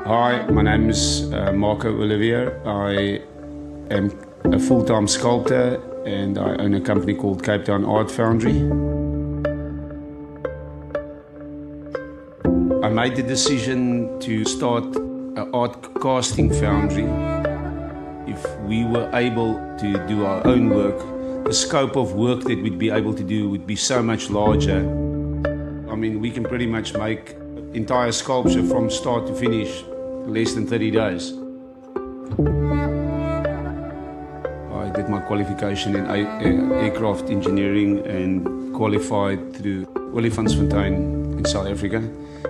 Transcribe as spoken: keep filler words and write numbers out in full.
Hi, my name is uh, Marco Olivier. I am a full-time sculptor and I own a company called Cape Town Art Foundry. I made the decision to start an art casting foundry. If we were able to do our own work, the scope of work that we'd be able to do would be so much larger. I mean, we can pretty much make entire sculpture from start to finish in less than thirty days. I did my qualification in aircraft engineering and qualified through Olifantsfontein in South Africa.